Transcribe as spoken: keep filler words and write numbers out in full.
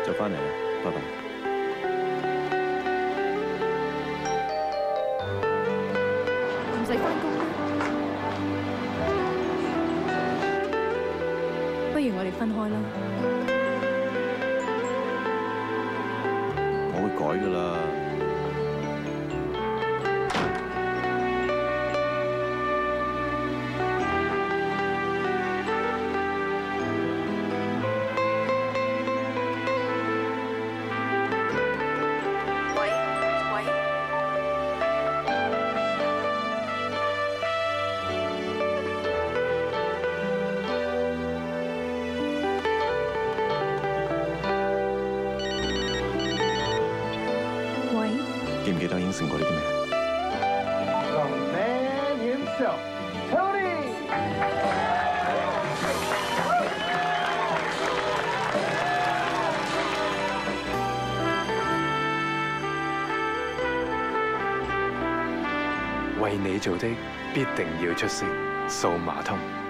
就翻嚟啦，拜拜。 唔使翻工咩？不如我哋分開啦。 我會改㗎啦。記唔記得應承過呢啲咩？ 冷梅年少 ，Tony。 為你做的必定要出色，數碼通。